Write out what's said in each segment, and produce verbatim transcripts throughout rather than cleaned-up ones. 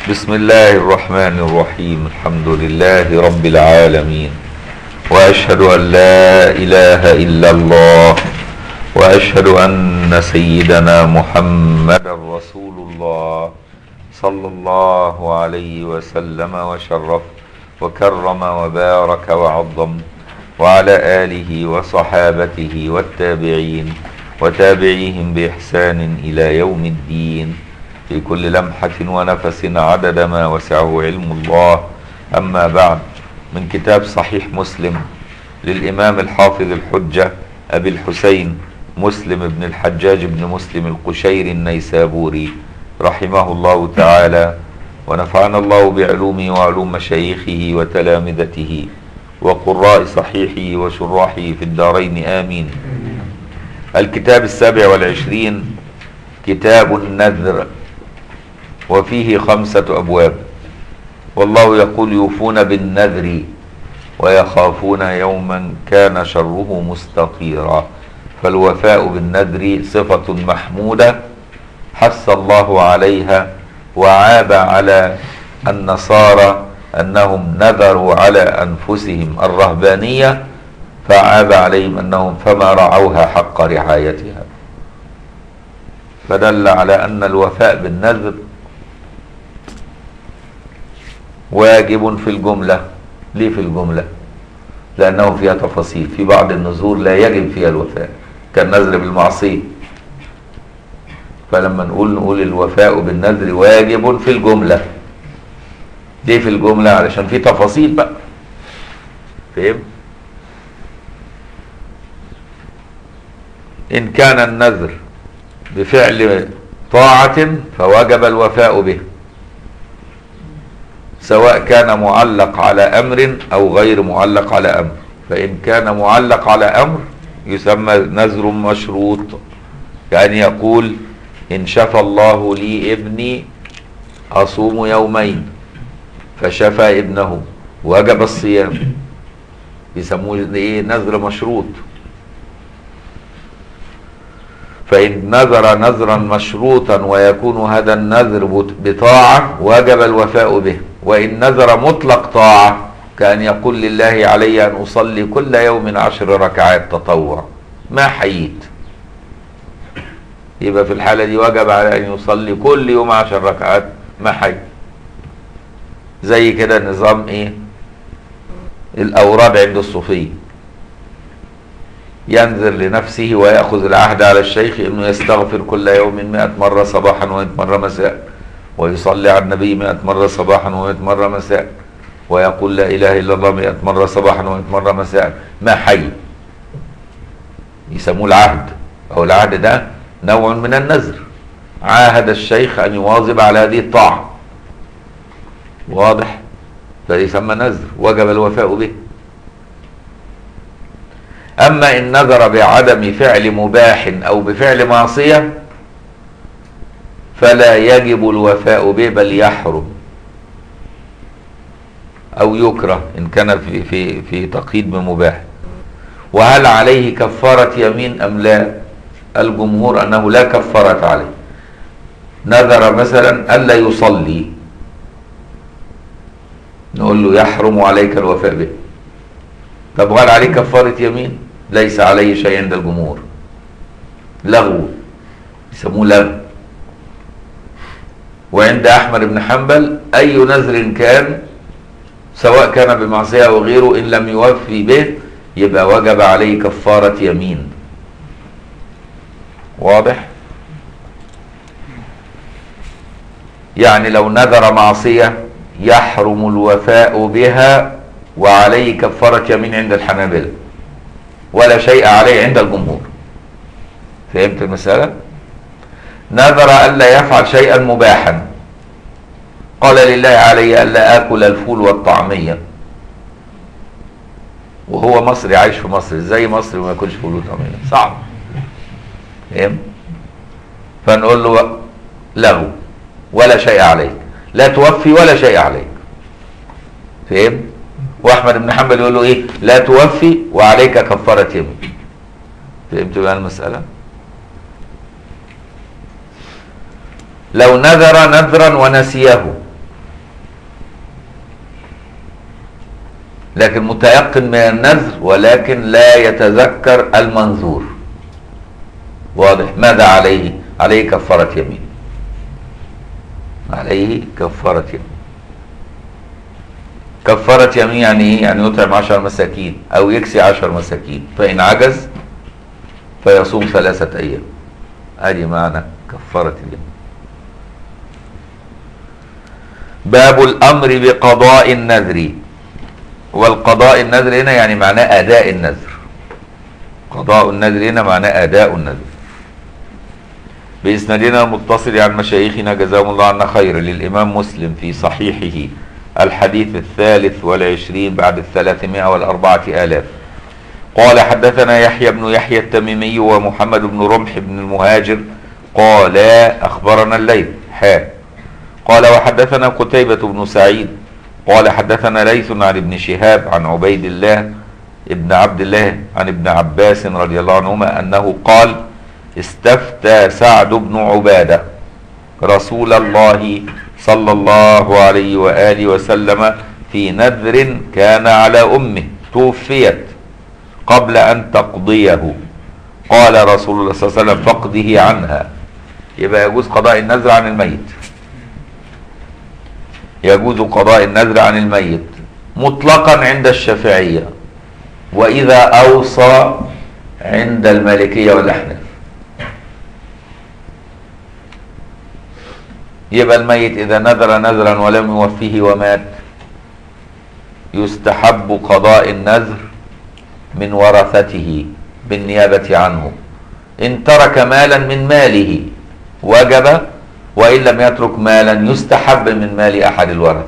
بسم الله الرحمن الرحيم. الحمد لله رب العالمين، وأشهد أن لا إله إلا الله، وأشهد أن سيدنا محمد رسول الله صلى الله عليه وسلم وشرف وكرم وبارك وعظم، وعلى آله وصحابته والتابعين وتابعيهم بإحسان إلى يوم الدين، في كل لمحة ونفس عدد ما وسعه علم الله. أما بعد، من كتاب صحيح مسلم للإمام الحافظ الحجة أبي الحسين مسلم بن الحجاج بن مسلم القشيري النيسابوري رحمه الله تعالى، ونفعنا الله بعلومه وعلوم مشايخه وتلامذته وقراء صحيحه وشراحه في الدارين آمين. الكتاب السابع والعشرين، كتاب النذر، وفيه خمسة أبواب. والله يقول: يوفون بالنذر ويخافون يوما كان شره مستطيرا. فالوفاء بالنذر صفة محمودة حث الله عليها، وعاب على النصارى أنهم نذروا على أنفسهم الرهبانية، فعاب عليهم أنهم فما رعوها حق رعايتها. فدل على أن الوفاء بالنذر واجب في الجملة. ليه في الجملة؟ لأنه فيها تفاصيل. في بعض النذور لا يجب فيها الوفاء، كالنذر بالمعصية. فلما نقول نقول الوفاء بالنذر واجب في الجملة. ليه في الجملة؟ علشان في تفاصيل بقى. فهم؟ إن كان النذر بفعل طاعة فوجب الوفاء به، سواء كان معلق على أمر أو غير معلق على أمر. فإن كان معلق على أمر يسمى نذر مشروط، كأن يقول: إن شفى الله لي ابني أصوم يومين، فشفى ابنه وجب الصيام، يسموه إيه؟ نذر مشروط. فإن نذر نذرا مشروطا ويكون هذا النذر بطاعة وجب الوفاء به. وإن نذر مطلق طاعة، كأن يقول: لله علي أن أصلي كل يوم عشر ركعات تطوع ما حييت، يبقى في الحالة دي وجب على أن يصلي كل يوم عشر ركعات ما حي. زي كده نظام إيه؟ الأوراد عند الصوفية، ينذر لنفسه ويأخذ العهد على الشيخ أنه يستغفر كل يوم مئة مرة صباحا ومئة مرة مساء، ويصلي على النبي مئة مرة صباحا ومئة مرة مساء، ويقول لا إله إلا الله مئة مرة صباحا ومئة مرة مساء ما حي. يسموه العهد، أو العهد ده نوع من النذر. عاهد الشيخ أن يواظب على هذه الطاعة، واضح؟ فيسمى نذر وجب الوفاء به. أما إن نذر بعدم فعل مباح أو بفعل معصية فلا يجب الوفاء به، بل يحرم أو يكره إن كان في في في تقييد بمباح. وهل عليه كفارة يمين أم لا؟ الجمهور أنه لا كفارة عليه. نذر مثلا ألا يصلي، نقول له يحرم عليك الوفاء به. طب وهل عليه كفارة يمين؟ ليس عليه شيء عند الجمهور، لغو، يسموه لغو. وعند أحمد بن حنبل أي نذر كان، سواء كان بمعصية أو غيره، إن لم يوفي به يبقى وجب عليه كفارة يمين. واضح؟ يعني لو نذر معصية يحرم الوفاء بها وعليه كفارة يمين عند الحنابلة، ولا شيء عليه عند الجمهور. فهمت المسألة؟ نذر ألا يفعل شيئا مباحا، قال: لله علي ألا آكل الفول والطعمية، وهو مصري عايش في مصر. ازاي مصري وما ياكلش فول وطعمية؟ صعب. فهم؟ فنقول له له ولا شيء عليك، لا توفي ولا شيء عليك. فهم؟ واحمد بن حنبل يقول له ايه؟ لا توفي وعليك كفارة يمين. فهمت بقى المسألة؟ لو نذر نذرا ونسيه لكن متيقن من النذر ولكن لا يتذكر المنذور. واضح؟ ماذا عليه؟ عليه كفارة يمين. عليه كفارة يمين. كفارة يمين يعني ايه؟ يعني يطعم عشر مساكين او يكسي عشر مساكين، فإن عجز فيصوم ثلاثة ايام. ادي معنى كفارة اليمين. باب الامر بقضاء النذر. والقضاء النذر هنا يعني معناه اداء النذر. قضاء النذر هنا معناه اداء النذر. بإسنادنا المتصل عن مشايخنا جزاهم الله عنا خير للإمام مسلم في صحيحه الحديث الثالث والعشرين بعد الثلاثمائة والأربعة آلاف. قال حدثنا يحيى بن يحيى التميمي ومحمد بن رمح بن المهاجر قال أخبرنا الليث حا قال وحدثنا قتيبة بن سعيد قال حدثنا ليث عن ابن شهاب عن عبيد الله ابن عبد الله عن ابن عباس رضي الله عنهما أنه قال استفتى سعد بن عبادة رسول الله صلى الله عليه وآله وسلم في نذر كان على أمه توفيت قبل أن تقضيه. قال رسول الله صلى الله عليه وسلم فاقضه عنها. يبقى يجوز قضاء النذر عن الميت. يجوز قضاء النذر عن الميت مطلقا عند الشافعية، وإذا أوصى عند المالكية والأحناف. يبقى الميت إذا نذر نذرا ولم يوفيه ومات يستحب قضاء النذر من ورثته بالنيابة عنه. إن ترك مالا من ماله وجب، وإن لم يترك مالا يستحب من مال أحد الورثة.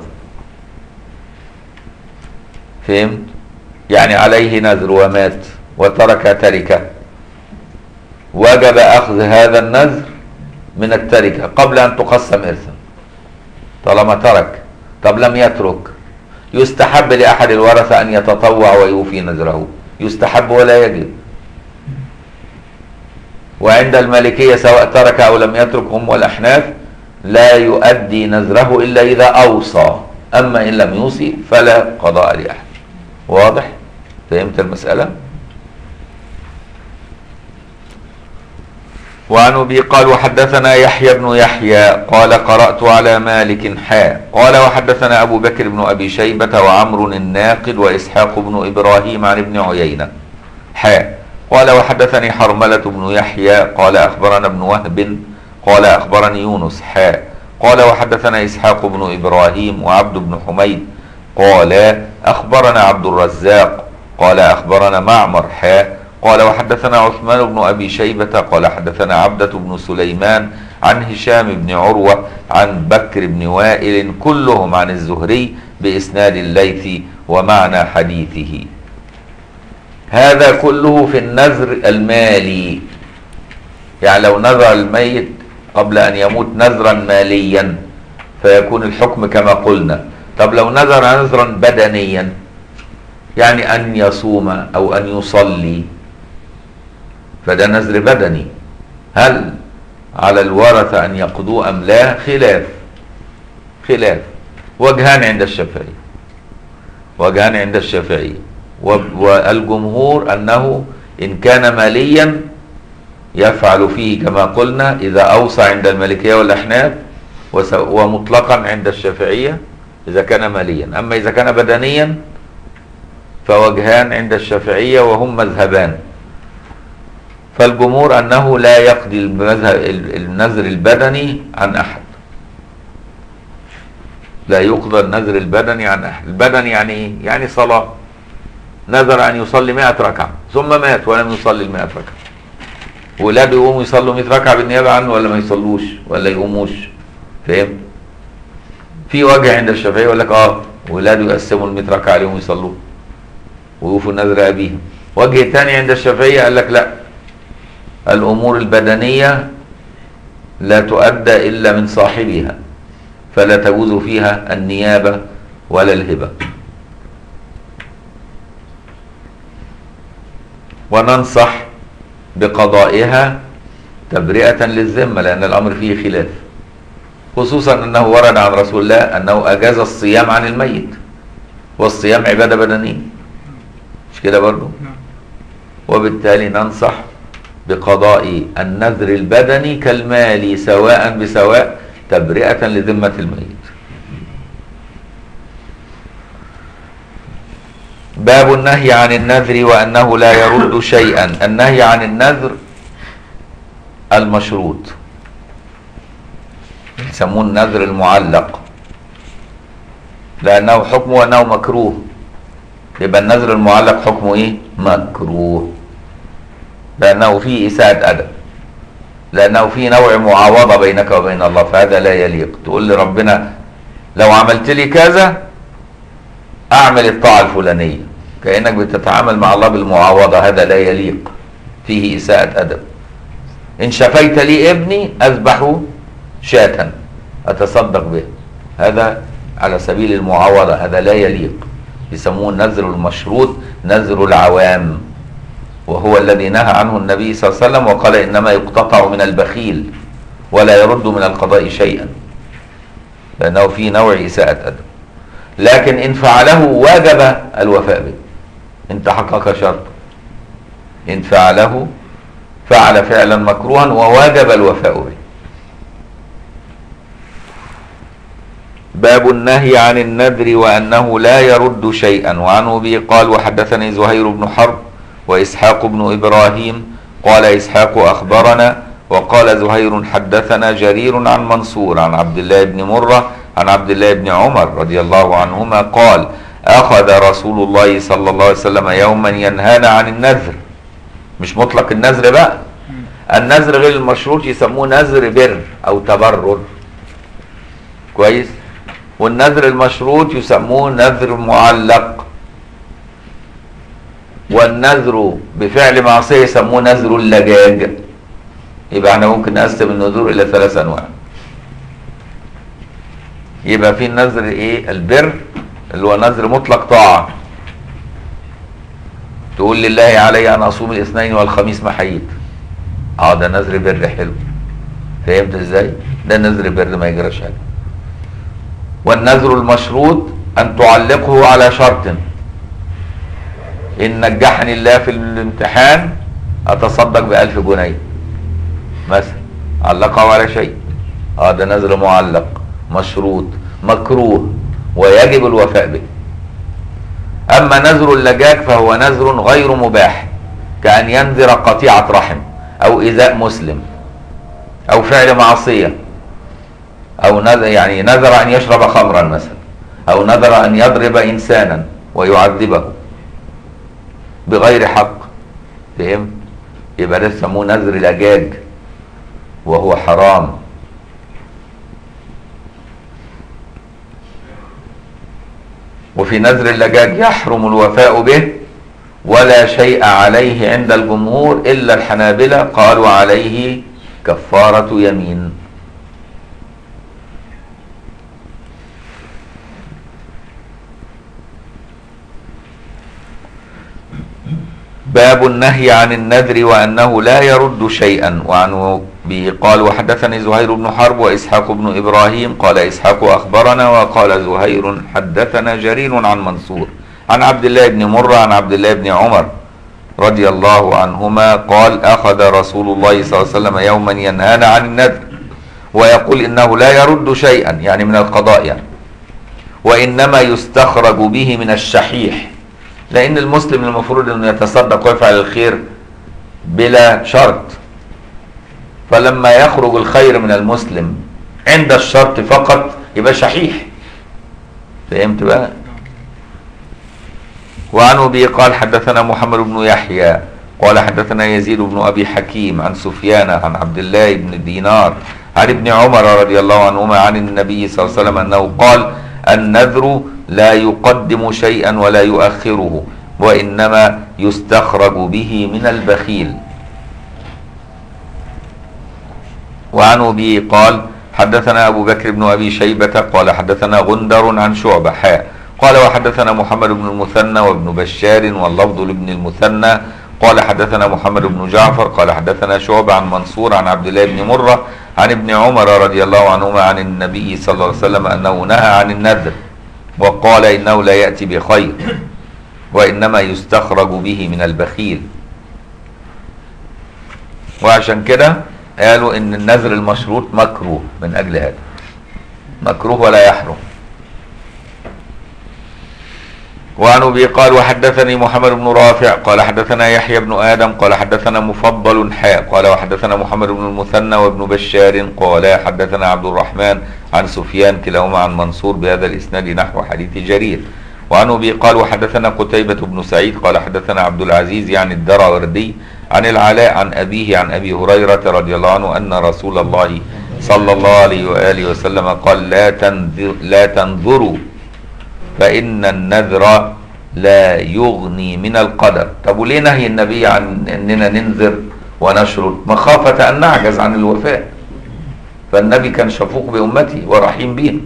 فهمت؟ يعني عليه نذر ومات وترك تركة، وجب أخذ هذا النذر من التركة قبل أن تقسم إرثا طالما ترك. طب لم يترك يستحب لأحد الورثة أن يتطوع ويوفي نذره، يستحب ولا يجب. وعند المالكية سواء ترك أو لم يترك هم والأحناف لا يؤدي نذره إلا إذا أوصى، أما إن لم يوصي فلا قضاء لأحد. واضح؟ فهمت المسألة؟ وعن أبي قال وحدثنا يحيى بن يحيى قال قرأت على مالك حا قال وحدثنا أبو بكر بن أبي شيبة وعمر الناقد وإسحاق بن إبراهيم عن ابن عيينة حا قال وحدثني حرملة بن يحيى قال أخبرنا ابن وهب قال أخبرني يونس حا قال وحدثنا إسحاق بن إبراهيم وعبد بن حميد قال أخبرنا عبد الرزاق قال أخبرنا معمر حا قال وحدثنا عثمان بن أبي شيبة قال حدثنا عبدة بن سليمان عن هشام بن عروة عن بكر بن وائل كلهم عن الزهري بإسناد الليث ومعنى حديثه. هذا كله في النذر المالي. يعني لو نذر الميت قبل أن يموت نذرا ماليا فيكون الحكم كما قلنا. طب لو نذر نذرا بدنيا يعني أن يصوم أو أن يصلي فده نذر بدني، هل على الورثة أن يقضوا أم لا؟ خلاف خلاف وجهان عند الشافعي وجهان عند الشافعي والجمهور أنه إن كان ماليا يفعل فيه كما قلنا إذا أوصى عند المالكية والأحناف، ومطلقا عند الشافعية إذا كان ماليا. أما إذا كان بدنيا فوجهان عند الشافعية وهم مذهبان. فالجمهور أنه لا يقضي النذر البدني عن أحد، لا يقضى النذر البدني عن أحد. البدني يعني إيه؟ يعني صلاة، نذر أن يصلي مائة ركعة ثم مات ولم يصلي المائة ركعة، ولاده يقوموا يصلوا مائة ركعة بالنيابة عنه ولا ما يصلوش ولا يقوموش؟ فهم؟ في وجه عند الشافعي يقول لك اه ولاده يقسموا ال مائة ركعة عليهم يصلوا ويوفوا النذر أبيهم. وجه ثاني عند الشافعية قال لك لا، الأمور البدنية لا تؤدى إلا من صاحبها فلا تجوز فيها النيابة ولا الهبة. وننصح بقضائها تبرئة للذمة لأن الأمر فيه خلاف، خصوصا أنه ورد عن رسول الله أنه أجاز الصيام عن الميت والصيام عبادة بدنية، مش كده برضو؟ وبالتالي ننصح بقضاء النذر البدني كالمالي سواء بسواء تبرئة لذمة الميت. باب النهي عن النذر وأنه لا يرد شيئا. النهي عن النذر المشروط، يسموه النذر المعلق، لأنه حكمه أنه مكروه. يبقى النذر المعلق حكمه إيه؟ مكروه، لأنه فيه إساءة أدب، لأنه فيه نوع معاوضة بينك وبين الله، فهذا لا يليق. تقول لربنا لو عملت لي كذا أعمل الطاعة الفلانية، كأنك بتتعامل مع الله بالمعاوضة، هذا لا يليق، فيه إساءة أدب. إن شفيت لي ابني أذبح شاة أتصدق به، هذا على سبيل المعاوضة، هذا لا يليق. يسموه النذر المشروط، نذر العوام، وهو الذي نهى عنه النبي صلى الله عليه وسلم وقال إنما يقتطع من البخيل ولا يرد من القضاء شيئا، لأنه فيه نوع إساءة أدب. لكن إن فعله واجب الوفاء به، إن تحقق شرط. إن فعله فعل فعلا مكروها وواجب الوفاء به. باب النهي عن النذر وأنه لا يرد شيئا. وعنه به قال وحدثني زهير بن حرب وإسحاق بن إبراهيم قال إسحاق أخبرنا وقال زهير حدثنا جرير عن منصور عن عبد الله بن مرة عن عبد الله بن عمر رضي الله عنهما قال أخذ رسول الله صلى الله عليه وسلم يوما ينهانا عن النذر. مش مطلق النذر بقى، النذر غير المشروط يسموه نذر بر أو تبرر، كويس؟ والنذر المشروط يسموه نذر معلق، والنذر بفعل معصية يسموه نذر اللجاج. يبقى احنا ممكن نقسم النذور إلى ثلاث أنواع. يبقى في النذر ايه؟ البر اللي هو نذر مطلق طاعة، تقول لله علي أن أصوم الاثنين والخميس ما حييت، اه ده نذر بر حلو، فهمت ازاي؟ ده نذر بر ما يجراش حاجة. والنذر المشروط أن تعلقه على شرط، إن نجحني الله في الامتحان أتصدق بألف جنيه مثلا، علقه على شيء، اه ده نذر معلق مشروط مكروه ويجب الوفاء به. أما نذر اللجاج فهو نذر غير مباح، كأن ينذر قطيعة رحم أو إيذاء مسلم أو فعل معصية، أو نذر يعني نذر أن يشرب خمرا مثلا، أو نذر أن يضرب إنسانا ويعذبه بغير حق، فهم؟ يبقى ده يسموه نذر لجاج وهو حرام. وفي نذر اللجاج يحرم الوفاء به ولا شيء عليه عند الجمهور إلا الحنابلة، قالوا عليه كفارة يمين. باب النهي عن النذر وأنه لا يرد شيئا. وعنه به قال وحدثني زهير بن حرب وإسحاق بن إبراهيم قال إسحاق أخبرنا وقال زهير حدثنا جرير عن منصور عن عبد الله بن مرة عن عبد الله بن عمر رضي الله عنهما قال أخذ رسول الله صلى الله عليه وسلم يوما ينهانا عن النذر ويقول إنه لا يرد شيئا، يعني من القضاء يعني، وإنما يستخرج به من الشحيح، لأن المسلم المفروض أنه يتصدق ويفعل الخير بلا شرط، فلما يخرج الخير من المسلم عند الشرط فقط يبقى شحيح، فهمت بقى؟ وعنه به قال حدثنا محمد بن يحيى قال حدثنا يزيد بن أبي حكيم عن سفيان عن عبد الله بن دينار عن ابن عمر رضي الله عنهما عن النبي صلى الله عليه وسلم أنه قال النذر لا يقدم شيئا ولا يؤخره، وإنما يستخرج به من البخيل. وعنه به قال حدثنا أبو بكر بن أبي شيبة قال حدثنا غندر عن شعبة حاء قال وحدثنا محمد بن المثنى وابن بشار واللفظ لابن المثنى قال حدثنا محمد بن جعفر قال حدثنا شعبة عن منصور عن عبد الله بن مرة عن ابن عمر رضي الله عنهما عن النبي صلى الله عليه وسلم أنه نهى عن النذر وقال إنه لا يأتي بخير وإنما يستخرج به من البخيل. وعشان كده قالوا إن النذر المشروط مكروه من أجل هذا، مكروه ولا يحرم. وعن أبي قال وحدثني محمد بن رافع قال حدثنا يحيى بن آدم قال حدثنا مفضل حاء قال وحدثنا محمد بن المثنى وابن بشار قال حدثنا عبد الرحمن عن سفيان كلاهما عن منصور بهذا الإسناد نحو حديث جرير. وعن أبي قال وحدثنا قتيبة بن سعيد قال حدثنا عبد العزيز يعني الدراوردي عن العلاء عن أبيه عن أبي هريرة رضي الله عنه أن رسول الله صلى الله عليه وآله وسلم قال لا تنذر لا تنظروا فإن النذر لا يغني من القدر. طب وليه نهي النبي عن أننا ننذر ونشرط؟ مخافة أن نعجز عن الوفاء، فالنبي كان شفوق بأمتي ورحيم بهم.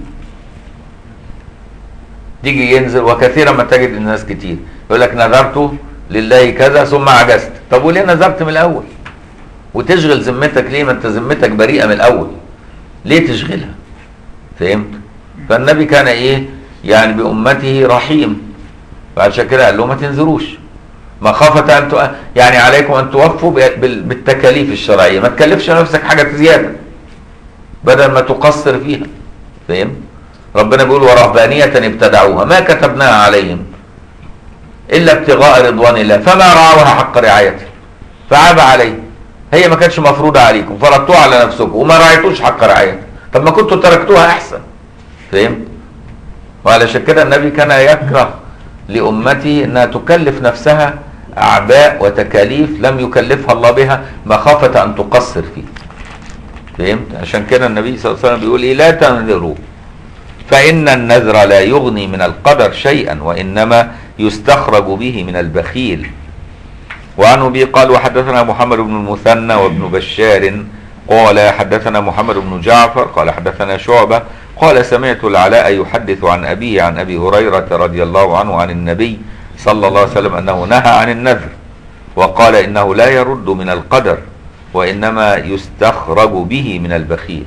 تيجي ينذر، وكثيرا ما تجد الناس كتير يقول لك نذرت لله كذا ثم عجزت. طب وليه نذرت من الأول؟ وتشغل ذمتك ليه؟ ما أنت ذمتك بريئة من الأول، ليه تشغلها؟ فهمت؟ فالنبي كان إيه؟ يعني بأمته رحيم، فعشان كده قال له ما تنذروش مخافة أن ت... يعني عليكم أن توفوا بالتكاليف الشرعية، ما تكلفش نفسك حاجة زيادة بدل ما تقصر فيها. فهم؟ ربنا بيقول ورهبانية ابتدعوها ما كتبناها عليهم إلا ابتغاء رضوان الله فما رعوها حق رعايته فعاب عليه. هي ما كانتش مفروضة عليكم فرضتوها على نفسكم وما رعيتوش حق رعايته، طب ما كنتوا تركتوها أحسن. فهمت؟ وعلشان كده النبي كان يكره لأمته أنها تكلف نفسها أعباء وتكاليف لم يكلفها الله بها مخافة أن تقصر فيه. فهمت؟ عشان كده النبي صلى الله عليه وسلم بيقول إيه؟ لا تنذروا فإن النذر لا يغني من القدر شيئا وإنما يستخرج به من البخيل. وعن أبي قال وحدثنا محمد بن المثنى وابن بشار قال حدثنا محمد بن جعفر قال حدثنا شعبة قال سمعت العلاء يحدث عن أبيه عن أبي هريرة رضي الله عنه عن النبي صلى الله عليه وسلم أنه نهى عن النذر وقال إنه لا يرد من القدر وإنما يستخرج به من البخيل.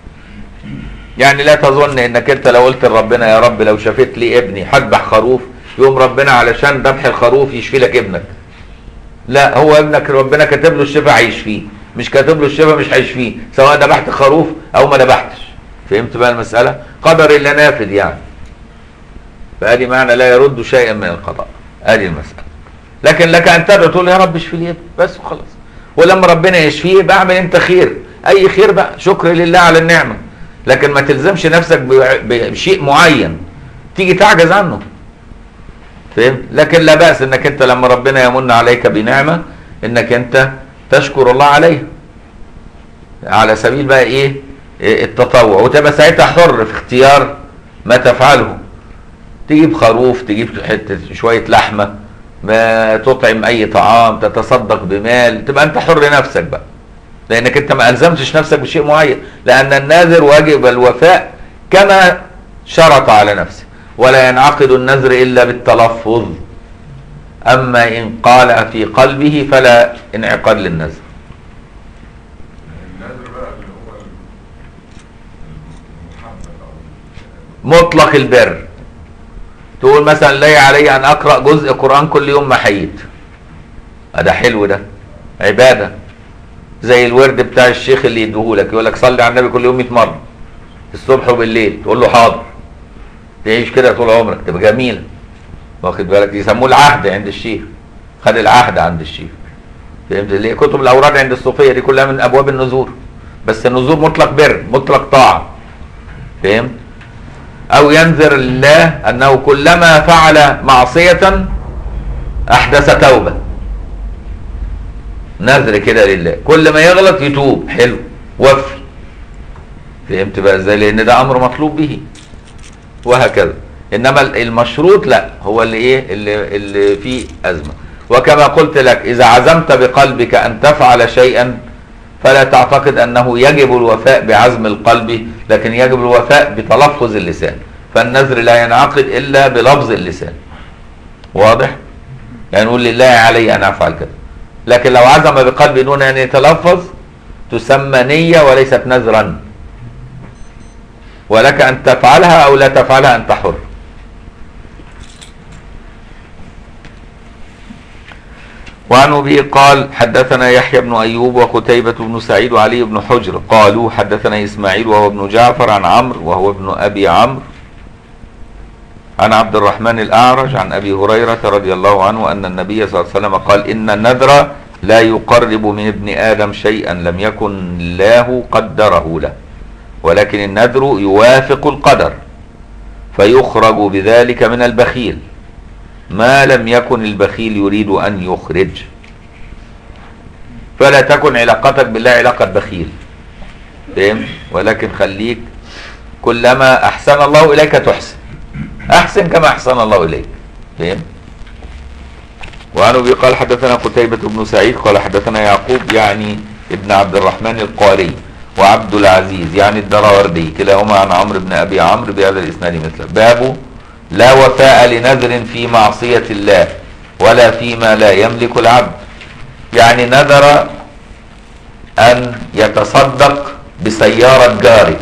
يعني لا تظن إنك أنت لو قلت لربنا يا رب لو شفت لي ابني هذبح خروف يوم ربنا علشان ذبح الخروف يشفي لك ابنك. لا، هو ابنك ربنا كاتب له الشفاء هيشفيه، مش كاتب له الشفاء مش هيشفيه سواء ذبحت خروف أو ما ذبحتش. فهمت بقى المسألة؟ قدر إلا نافذ يعني. فهذه معنى لا يرد شيئا من القضاء، هذه المسألة. لكن لك أن تدعو تقول يا رب اشفي لي ابني بس وخلاص، ولما ربنا يشفيه بعمل أنت خير، أي خير بقى، شكر لله على النعمة. لكن ما تلزمش نفسك بشيء معين تيجي تعجز عنه. فهمت؟ لكن لا بأس انك انت لما ربنا يمن عليك بنعمة انك انت تشكر الله عليها على سبيل بقى ايه التطوع، وتبقى ساعتها حر في اختيار ما تفعله. تجيب خروف، تجيب حتة شوية لحمة، ما تطعم اي طعام، تتصدق بمال، تبقى انت حر نفسك بقى، لانك انت ما الزمتش نفسك بشيء معين. لان الناذر واجب الوفاء كما شرط على نفسه، ولا ينعقد النذر الا بالتلفظ. اما ان قال في قلبه فلا انعقاد للنذر. مطلق البر، تقول مثلا لي علي ان اقرا جزء قران كل يوم ما حييت، ده حلو، ده عباده. زي الورد بتاع الشيخ اللي يديهولك، يقول لك صلي على النبي كل يوم مية مره الصبح وبالليل، تقول له حاضر، تعيش كده طول عمرك تبقى جميله. واخد بالك؟ يسموه العهد عند الشيخ، خد العهد عند الشيخ. فهمت؟ اللي كتب الاوراد عند الصوفيه دي كلها من ابواب النذور، بس النذور مطلق بر، مطلق طاعه. فهمت؟ او ينذر لله انه كلما فعل معصيه احدث توبه، نذر كده لله، كل ما يغلط يتوب، حلو، وفي. فهمت بقى ازاي؟ لان ده امر مطلوب به، وهكذا. انما المشروط لا، هو اللي ايه اللي, اللي فيه ازمه. وكما قلت لك اذا عزمت بقلبك ان تفعل شيئا فلا تعتقد انه يجب الوفاء بعزم القلب، لكن يجب الوفاء بتلفظ اللسان. فالنذر لا ينعقد الا بلفظ اللسان. واضح؟ يعني نقول لله علي ان افعل كذا، لكن لو عزم بقلبه دون ان يتلفظ تسمى نية وليست نذرا، ولك ان تفعلها او لا تفعلها، انت حر. وعن أبي قال حدثنا يحيى بن أيوب وقتيبة بن سعيد وعلي بن حجر قالوا حدثنا إسماعيل وهو ابن جعفر عن عمرو وهو ابن أبي عمرو عن عبد الرحمن الأعرج عن أبي هريرة رضي الله عنه أن النبي صلى الله عليه وسلم قال إن النذر لا يقرب من ابن آدم شيئا لم يكن الله قدره له، ولكن النذر يوافق القدر فيخرج بذلك من البخيل ما لم يكن البخيل يريد أن يخرج. فلا تكن علاقتك بالله علاقة بخيل، فهم؟ ولكن خليك كلما أحسن الله إليك تحسن، أحسن كما أحسن الله إليك، فهم؟ وعن أبي قال حدثنا قتيبة بن سعيد قال حدثنا يعقوب يعني ابن عبد الرحمن القاري وعبد العزيز يعني الدراوردي كلاهما عن عمرو بن أبي عمرو بهذا الإسناد مثله. باب لا وفاء لنذر في معصية الله ولا فيما لا يملك العبد. يعني نذر أن يتصدق بسيارة جاري.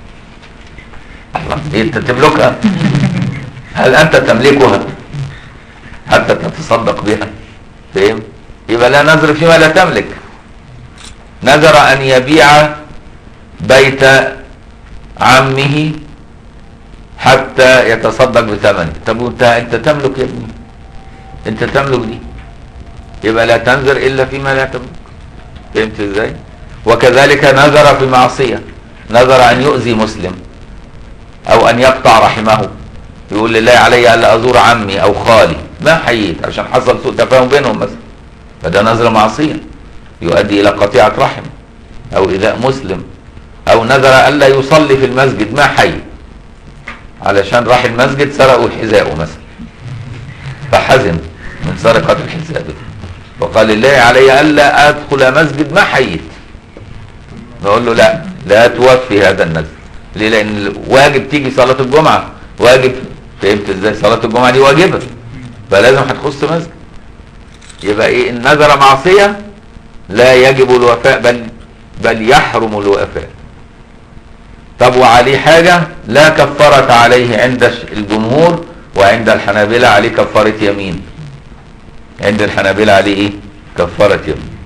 الله، أنت تملكها؟ هل أنت تملكها حتى تتصدق بها؟ فهم؟ يبقى لا نذر فيما لا تملك. نذر أن يبيع بيت عمه حتى يتصدق بثمنه. طب وانت انت تملك يا ابني، انت تملك دي، يبقى لا تنذر الا فيما لا تملك. فهمت ازاي؟ وكذلك نذر في معصيه، نذر ان يؤذي مسلم او ان يقطع رحمه، يقول لله علي الا ازور عمي او خالي ما حييت عشان حصل سوء تفاهم بينهم مثلا، فده نذر معصيه يؤدي الى قطيعه رحم او ايذاء مسلم. او نذر الا يصلي في المسجد ما حي علشان راح المسجد سرقوا حذاءه مثلا فحزن من سرقة الحذاء، وقال لله علي الا ادخل مسجد ما حييت. نقول له لا لا توفي هذا النذر. ليه؟ لان واجب تيجي صلاة الجمعة، واجب. فهمت ازاي؟ صلاة الجمعة دي واجبة فلازم هتخص مسجد. يبقى ايه؟ ان نذر معصية لا يجب الوفاء بل بل يحرم الوفاء. طب وعليه حاجة لا كفارة عليه عند الجمهور، وعند الحنابلة عليه كفارة يمين. عند الحنابلة عليه ايه؟ كفارة يمين.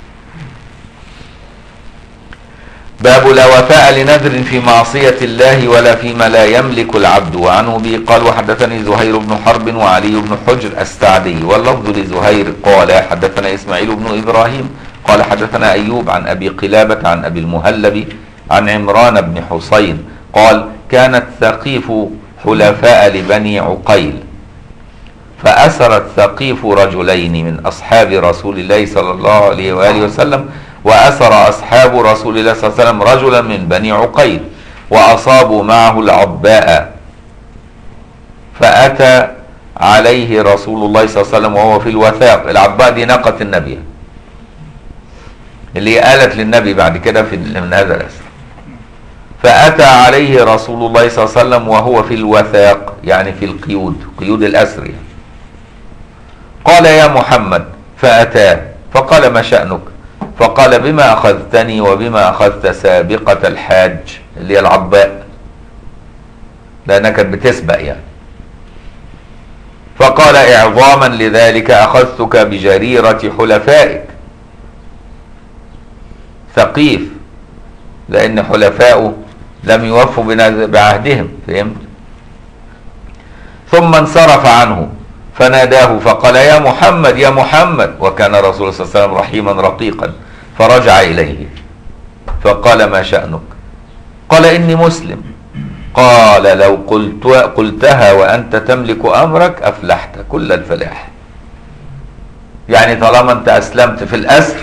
باب لا وفاء لنذر في معصية الله ولا فيما لا يملك العبد. وعنه به قال وحدثني زهير بن حرب وعلي بن حجر السعدي واللفظ لزهير قال حدثنا إسماعيل بن إبراهيم قال حدثنا أيوب عن أبي قلابة عن أبي المهلب عن عمران بن حسين قال كانت ثقيف حلفاء لبني عقيل، فأسر الثقيف رجلين من أصحاب رسول الله صلى الله عليه وآله وسلم، وأسر أصحاب رسول الله صلى الله عليه وسلم رجلا من بني عقيل وأصابوا معه العباء، فأتى عليه رسول الله صلى الله عليه وسلم وهو في الوثاق. العباء دي ناقة النبي اللي قالت للنبي بعد كده في من هذا الأسر. فأتى عليه رسول الله صلى الله عليه وسلم وهو في الوثاق يعني في القيود، قيود الأسر يعني. قال يا محمد، فأتاه فقال ما شأنك؟ فقال بما أخذتني وبما أخذت سابقة الحاج اللي هي العباء، لأنها كانت بتسبق يعني. فقال إعظاما لذلك أخذتك بجريرة حلفائك. ثقيف لأن حلفاؤه لم يوفوا بعهدهم، فهمت؟ ثم انصرف عنه فناداه فقال يا محمد يا محمد، وكان رسول الله صلى الله عليه وسلم رحيما رقيقا، فرجع إليه فقال ما شأنك؟ قال إني مسلم. قال لو قلت قلتها وأنت تملك أمرك أفلحت كل الفلاح. يعني طالما أنت أسلمت في الأسر،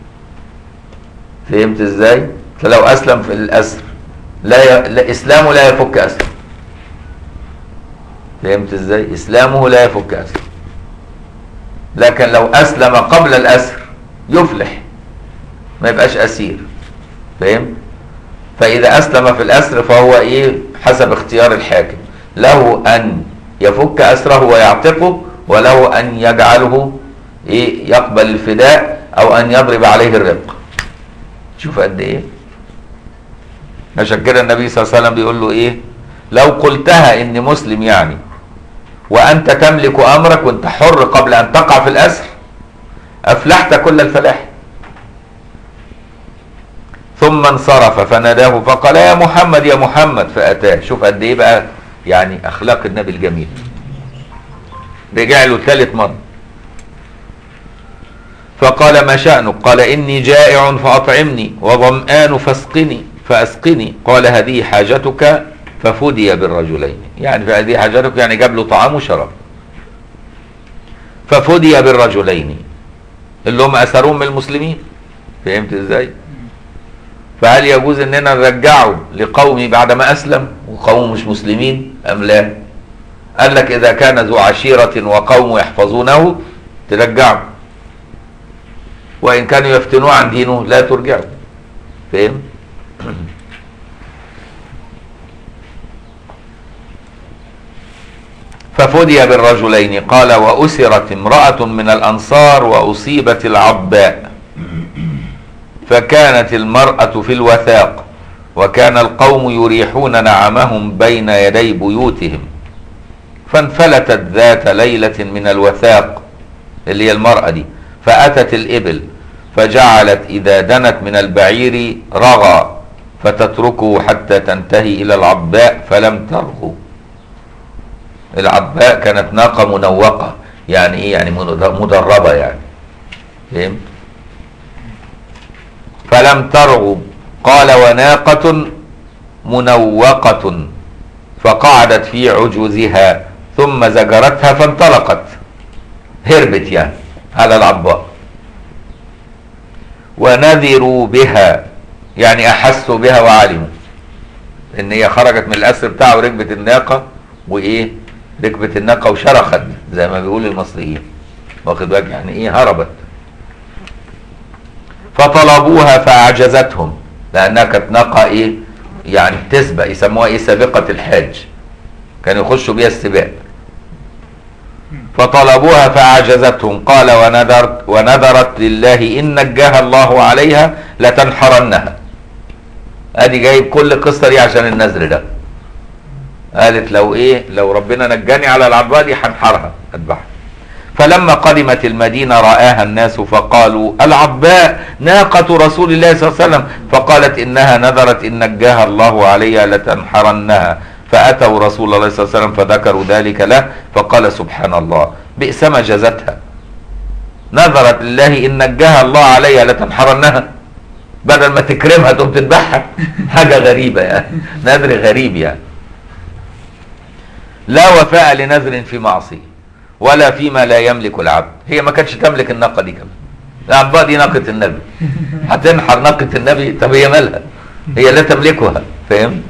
فهمت إزاي؟ فلو أسلم في الأسر لا, ي... لا إسلامه لا يفك أسر. فهمت إزاي؟ إسلامه لا يفك أسر، لكن لو أسلم قبل الأسر يفلح ما يبقاش أسير. فهمت؟ فإذا أسلم في الأسر فهو إيه؟ حسب اختيار الحاكم، له أن يفك أسره ويعتقه، وله أن يجعله إيه؟ يقبل الفداء أو أن يضرب عليه الرق. شوف قد إيه؟ عشان كده النبي صلى الله عليه وسلم بيقول له إيه؟ لو قلتها إني مسلم يعني وأنت تملك أمرك وأنت حر قبل أن تقع في الأسر أفلحت كل الفلاح. ثم انصرف فناداه فقال يا محمد يا محمد فأتاه. شوف قد ايه بقى يعني أخلاق النبي الجميل. رجع له ثالث مرة فقال ما شأنك؟ قال إني جائع فأطعمني وظمآن فاسقني فأسقني. قال هذه حاجتك ففدي بالرجلين. يعني فهذه حاجتك يعني جاب له طعام وشراب. ففدي بالرجلين اللي هم أسرون من المسلمين. فهمت ازاي؟ فهل يجوز اننا نرجعه لقومي بعدما اسلم وقوم مش مسلمين ام لا؟ قال لك اذا كان ذو عشيرة وقوم يحفظونه ترجعه، وان كانوا يفتنوه عن دينه لا ترجعه. فهم؟ ففدي بالرجلين. قال وأسرت امرأة من الأنصار وأصيبت العباء، فكانت المرأة في الوثاق، وكان القوم يريحون نعمهم بين يدي بيوتهم، فانفلتت ذات ليلة من الوثاق اللي هي المرأة دي، فأتت الإبل فجعلت إذا دنت من البعير رغى فتتركه حتى تنتهي إلى العباء فلم ترغو. العباء كانت ناقة منوقة، يعني ايه؟ يعني مدربة يعني. فهمت؟ فلم ترغب. قال وناقة منوقة فقعدت في عجوزها ثم زجرتها فانطلقت، هربت يعني على العباء. ونذروا بها يعني احسوا بها وعلموا ان هي خرجت من الاسر بتاعه وركبت الناقة وايه؟ ركبت الناقة وشرخت زي ما بيقول المصريين، واخد بالك؟ يعني ايه؟ هربت. فطلبوها فاعجزتهم، لانها كانت ناقة ايه؟ يعني تسبق، يسموها ايه؟ سابقة الحاج، كانوا يخشوا بيها السباق. فطلبوها فاعجزتهم. قال ونذرت ونذرت لله ان نجاها الله عليها لتنحرنها. ادي جايب كل قصة دي عشان النذر ده. قالت لو ايه؟ لو ربنا نجاني على العباء دي هنحرها اذبحها. فلما قدمت المدينة رآها الناس فقالوا العباء ناقة رسول الله صلى الله عليه وسلم، فقالت إنها نذرت إن نجاها الله عليها لتنحرنها. فأتوا رسول الله صلى الله عليه وسلم فذكروا ذلك له، فقال سبحان الله بئس ما جزتها، نذرت لله إن نجاها الله عليها لتنحرنها، بدل ما تكرمها تقوم تذبحها. حاجة غريبة يعني، نذر غريب يعني. لا وفاء لنذر في معصية ولا فيما لا يملك العبد. هي ما كانتش تملك الناقة دي كمان، العباء دي ناقة النبي، هتنحر ناقة النبي؟ طب هي مالها؟ هي لا تملكها. فاهم؟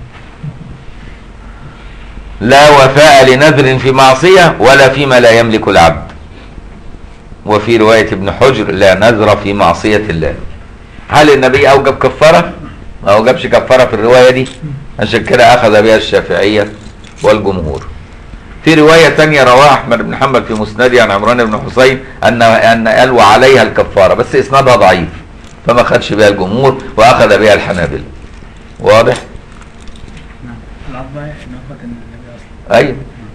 لا وفاء لنذر في معصية ولا فيما لا يملك العبد. وفي رواية ابن حجر لا نذر في معصية الله. هل النبي أوجب كفارة؟ ما أوجبش كفارة في الرواية دي، عشان كده أخذ بها الشافعية والجمهور. في رواية تانية رواها أحمد بن حنبل في مسنده عن عمران بن حسين أن أن قال وعليها الكفارة، بس إسنادها ضعيف فما خدش بها الجمهور وأخذ بها الحنابلة. واضح؟ نعم. العباء ناقة النبي أصلا. أيوه.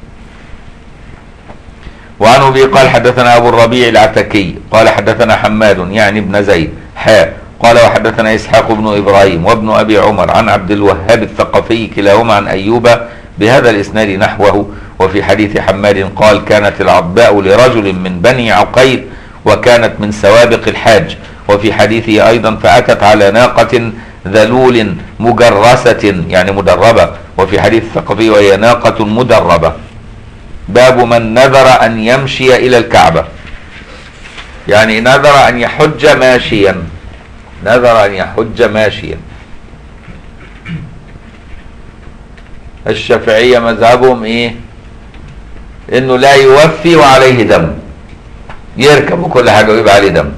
وعن أبي قال حدثنا أبو الربيع العتكي قال حدثنا حماد يعني ابن زيد حاء قال وحدثنا إسحاق بن إبراهيم وابن أبي عمر عن عبد الوهاب الثقفي كلاهما عن أيوب بهذا الإسناد نحوه. وفي حديث حماد قال كانت العباء لرجل من بني عقيل وكانت من سوابق الحاج. وفي حديثه أيضا فأتت على ناقة ذلول مجرسة يعني مدربة. وفي حديث الثقفي وهي ناقة مدربة. باب من نذر أن يمشي إلى الكعبة، يعني نذر أن يحج ماشيا، نذر أن يحج ماشيا. الشافعية مذهبهم ايه؟ انه لا يوفي وعليه دم، يركب وكل حاجة ويبقى عليه دم.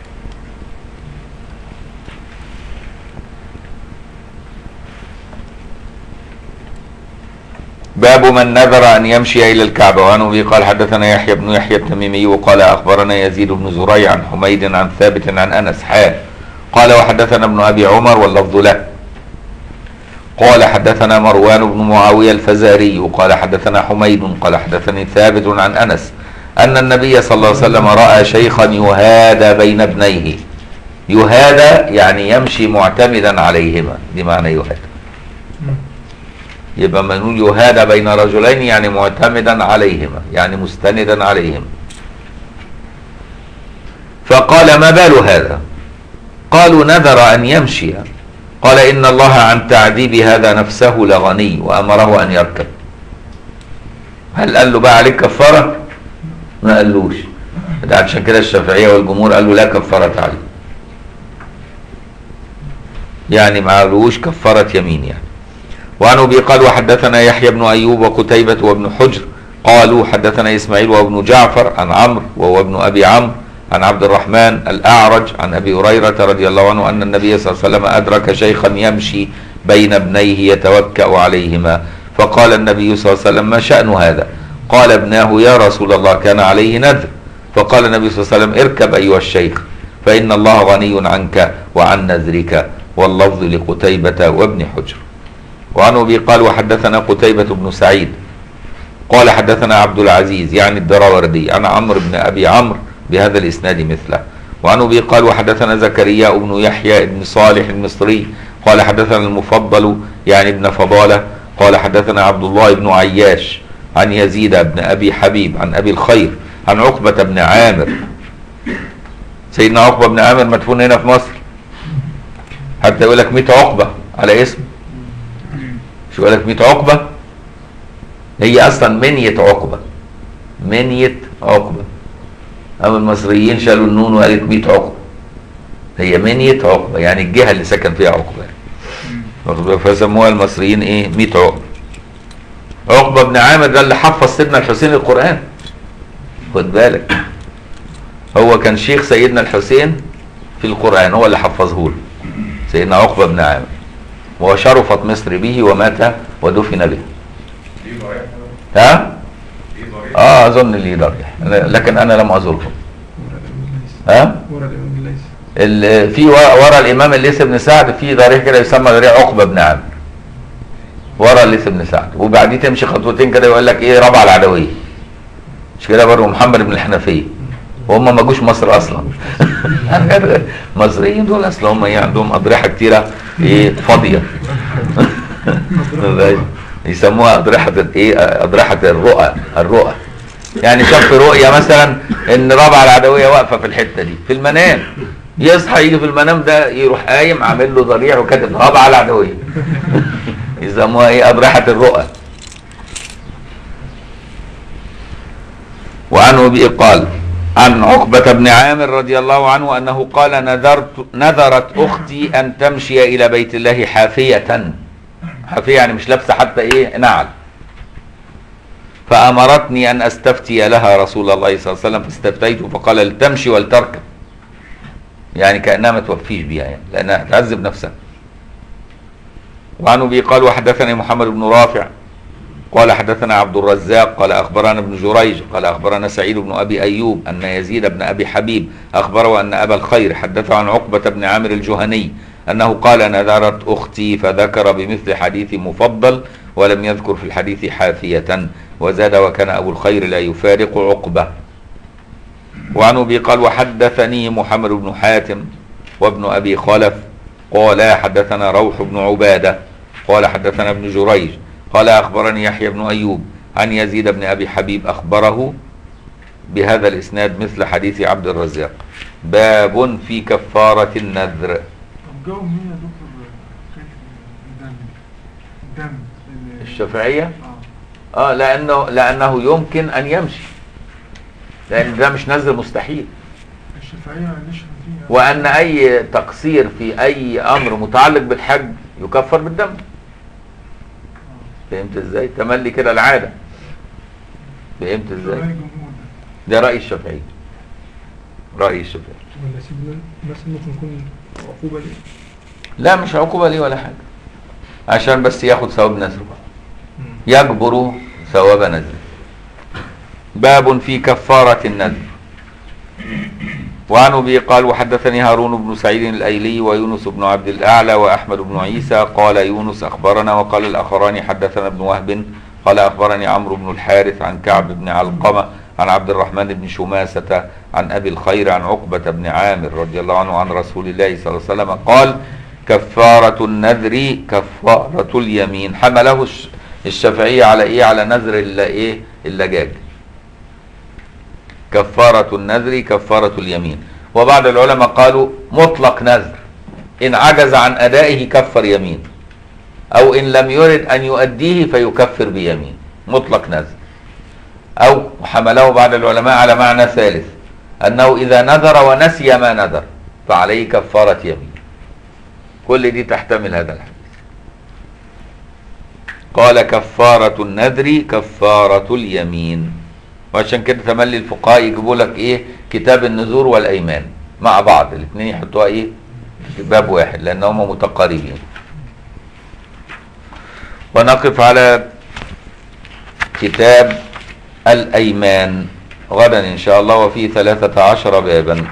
باب من نذر ان يمشي الى الكعبة. وعن ابي قال حدثنا يحيى بن يحيى التميمي وقال اخبرنا يزيد بن زريع عن حميد عن ثابت عن انس حاء قال وحدثنا ابن ابي عمر واللفظ له قال حدثنا مروان بن معاوية الفزاري قال حدثنا حميد قال حدثني ثابت عن أنس أن النبي صلى الله عليه وسلم رأى شيخا يهادى بين ابنيه. يهادى يعني يمشي معتمدا عليهما، دي معنى يهادى. يبقى ما نقول يهادى بين رجلين يعني معتمدا عليهما، يعني مستندا عليهما. فقال ما بال هذا؟ قالوا نذر أن يمشي. قال إن الله عن تعذيب هذا نفسه لغني وأمره أن يركب. هل قال له بقى عليك كفارة؟ ما قالوش. عشان كده الشافعية والجمهور قالوا لا كفارة عليه، يعني ما قالوش كفارة يمين يعني. وعن أبي قال وحدثنا يحيى بن أيوب وقتيبة وابن حجر قالوا حدثنا إسماعيل وابن جعفر عن عمرو وهو ابن أبي عمرو عن عبد الرحمن الأعرج عن أبي هريرة رضي الله عنه أن النبي صلى الله عليه وسلم أدرك شيخا يمشي بين ابنيه يتوكأ عليهما، فقال النبي صلى الله عليه وسلم ما شأن هذا؟ قال ابناه يا رسول الله كان عليه نذر. فقال النبي صلى الله عليه وسلم اركب أيها الشيخ فإن الله غني عنك وعن نذرك، واللفظ لقتيبة وابن حجر. وعن أبي قال وحدثنا قتيبة بن سعيد قال حدثنا عبد العزيز يعني الدراوردي عن عمرو بن أبي عمرو بهذا الإسناد مثله. وعن أبي قال وحدثنا زكريا بن يحيى بن صالح المصري قال حدثنا المفضل يعني ابن فضالة قال حدثنا عبد الله بن عياش عن يزيد بن أبي حبيب عن أبي الخير عن عقبة بن عامر. سيدنا عقبة بن عامر مدفون هنا في مصر، حتى يقول لك مئة عقبة على اسم، شو يقول لك مئة عقبة؟ هي أصلا منية عقبة، منية عقبة. أما المصريين شالوا النون وقالت مئة عقبة، هي منية عقبة يعني الجهة اللي سكن فيها عقبة، فسموها المصريين إيه؟ مئة عقبة. عقبة بن عامر ده اللي حفظ سيدنا الحسين القرآن، خد بالك، هو كان شيخ سيدنا الحسين في القرآن، هو اللي حفظه له سيدنا عقبة بن عامر، وشرفت مصر به ومات ودفن به. ها؟ اه اظن لي ضريح لكن انا لم ازره. ها؟ في ورا الامام الليث بن سعد في ضريح كده يسمى ضريح عقبة بن عامر، ورا الليث بن سعد، وبعدين تمشي خطوتين كده يقول لك ايه ربع العدوية، مش كده برضه محمد بن الحنفية، وهم ما جوش مصر اصلا. المصريين دول اصلا هم ايه عندهم اضرحه كتيره ايه فاضيه. يسموها اضرحه ايه اضرحه الرؤى. الرؤى يعني شاف رؤيه مثلا ان رابعه العدويه واقفه في الحته دي في المنام، يصحى يجي في المنام ده يروح قايم عامل له ضريح وكاتب رابعه العدويه. يسموها ايه اضرحه الرؤى. وعنه به قال عن عقبة بن عامر رضي الله عنه أنه قال نذرت نذرت أختي أن تمشي إلى بيت الله حافية، حافية يعني مش لابسة حتى إيه نعل، فأمرتني أن أستفتي لها رسول الله صلى الله عليه وسلم فاستفتيت فقال لتمشي ولتركب، يعني كأنها ما توفيش بيها يعني لأنها تعذب نفسها. وعنه به قال وحدثني محمد بن رافع قال حدثنا عبد الرزاق قال أخبرنا ابن جريج قال أخبرنا سعيد بن أبي أيوب أن يزيد بن أبي حبيب أخبره أن أبا الخير حدثه عن عقبة بن عامر الجهني أنه قال نذرت أختي، فذكر بمثل حديث مفضل ولم يذكر في الحديث حافية، وزاد وكان أبو الخير لا يفارق عقبة. وعن أبي قال وحدثني محمد بن حاتم وابن أبي خلف قال حدثنا روح بن عبادة قال حدثنا ابن جريج قال أخبرني يحيى بن أيوب عن يزيد بن أبي حبيب أخبره بهذا الإسناد مثل حديث عبد الرزاق. باب في كفارة النذر. طب جو مين يا دكتور الدم؟ الدم الشافعية؟ اه اه لأنه لأنه يمكن أن يمشي، لأن ده مش نذر مستحيل. الشافعية نشهد فيها وأن أي تقصير في أي أمر متعلق بالحج يكفر بالدم. فهمت ازاي؟ تملي كده العاده. فهمت ازاي؟ ده راي الشافعي. راي الشافعي. ولا سيدنا مثلا ممكن يكون عقوبه ليه؟ لا مش عقوبه ليه ولا حاجه، عشان بس ياخد ثواب نذره، يجبر ثواب نذره. باب في كفاره النذر. وعن أبي قال وحدثني هارون بن سعيد الأيلي ويونس بن عبد الأعلى وأحمد بن عيسى قال يونس أخبرنا وقال الآخران حدثنا ابن وهب قال أخبرني عمرو بن الحارث عن كعب بن علقمة عن عبد الرحمن بن شماسة عن أبي الخير عن عقبة بن عامر رضي الله عنه عن رسول الله صلى الله عليه وسلم قال كفارة النذر كفارة اليمين. حمله الشافعية على إيه؟ على نذر إيه؟ اللجاج. كفارة النذر كفارة اليمين. وبعض العلماء قالوا مطلق نذر، إن عجز عن أدائه كفر يمين، أو إن لم يرد أن يؤديه فيكفر بيمين. مطلق نذر. أو حمله بعض العلماء على معنى ثالث، أنه إذا نذر ونسي ما نذر فعليه كفارة يمين. كل دي تحتمل هذا الحديث. قال كفارة النذر كفارة اليمين. وعشان كده تملي الفقهاء يجيبوا لك ايه؟ كتاب النذور والايمان مع بعض، الاثنين يحطوها ايه؟ في باب واحد لانهم متقاربين. ونقف على كتاب الايمان غدا ان شاء الله، وفيه ثلاثة عشر بابا.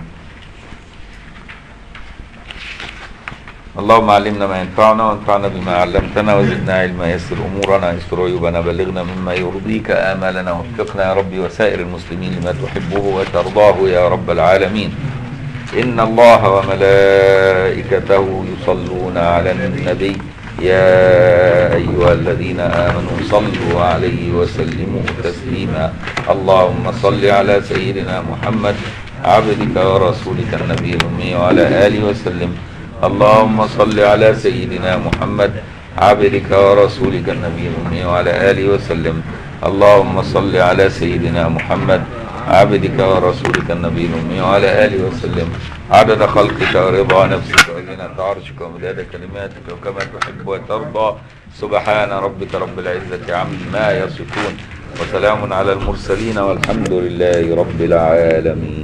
اللهم علمنا ما ينفعنا وانفعنا بما علمتنا وزدنا علما، يسر امورنا، يسر عيوبنا، بلغنا مما يرضيك امالنا، وفقنا يا ربي وسائر المسلمين لما تحبه وترضاه يا رب العالمين. ان الله وملائكته يصلون على النبي يا ايها الذين امنوا صلوا عليه وسلموا تسليما. اللهم صل على سيدنا محمد عبدك ورسولك النبي الامي وعلى اله وسلم. اللهم صل على سيدنا محمد عبدك ورسولك النبي الأمي وعلى آله وسلم. اللهم صل على سيدنا محمد عبدك ورسولك النبي الأمي وعلى آله وسلم. عدد خلقك ورضا نفسك وزنة عرشك ومداد كلماتك وكما تحب وترضى. سبحان ربك رب العزة عما يصفون، وسلام على المرسلين، والحمد لله رب العالمين.